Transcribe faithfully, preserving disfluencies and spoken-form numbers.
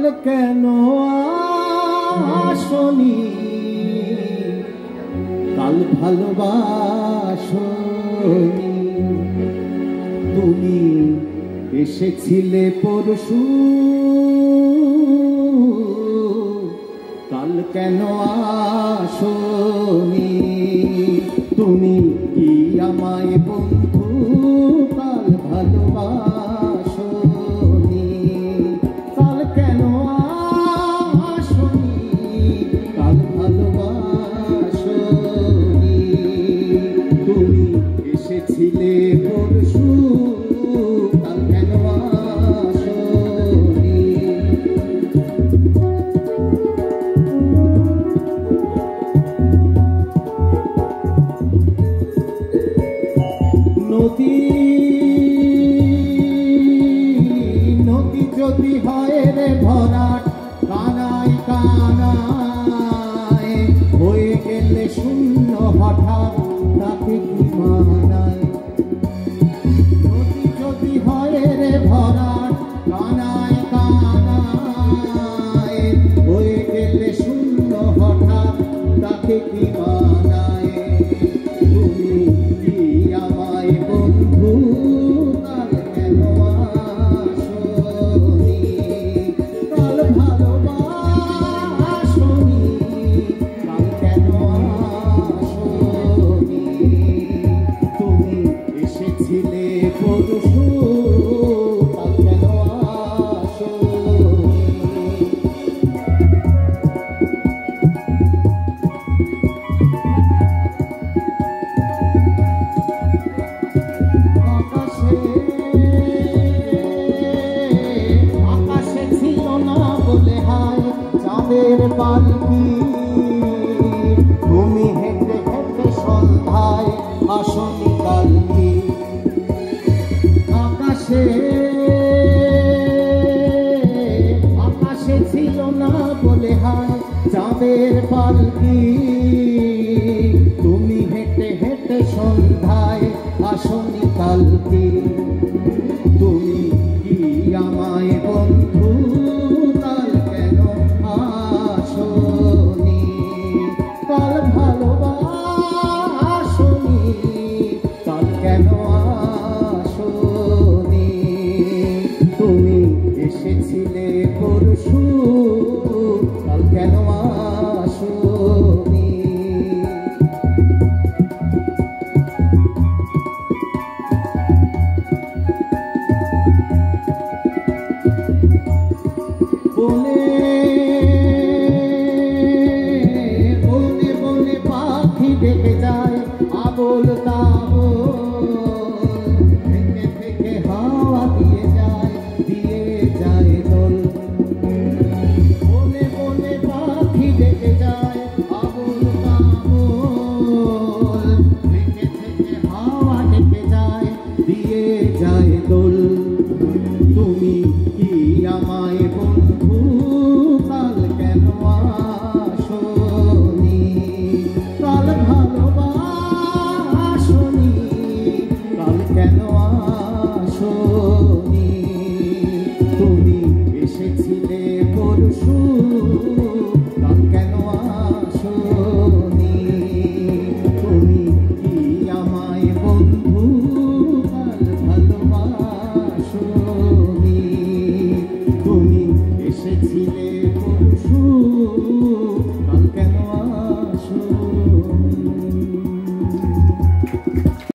কেন আসনি, কাল ভালোবাসনি। তুমি এসেছিলে পরশু, কাল কেন আসনি। তুমি কি আমায় বন্ধু কাল ভালোবাসনি, কাল কেন আসনি, কাল ভালোবাসনি। তুমি এসেছিলে পরশু, কাল কেন আসনি। নদী নদী যদি হয় রে ভরাট, কানায় কানায় হয়ে গেলে শূন্য হঠাৎ, তাকে কি মানায়। নদী যদি হয় রে ভরাট, কানায় কানায় হয়ে গেলে শূন্য হঠাৎ, তাকে কি মানায়। তুমি কি আমায় বন্ধু কাল কেন আসনি, কাল ভালোবাসনি, কাল কেন আসনি। তুমি এসেছিলে পরশু, কাল কেন আসনি। আকাশে ছিল না বলে হায় চাঁদের পালকি, তুমি হেঁটে হেঁটে সন্ধ্যায় আসনি কালকি। আকাশে আকাশে ছিল না বলে হায় চাঁদের পালকি, তুমি হেঁটে হেঁটে সন্ধ্যায় আসনি কালকি।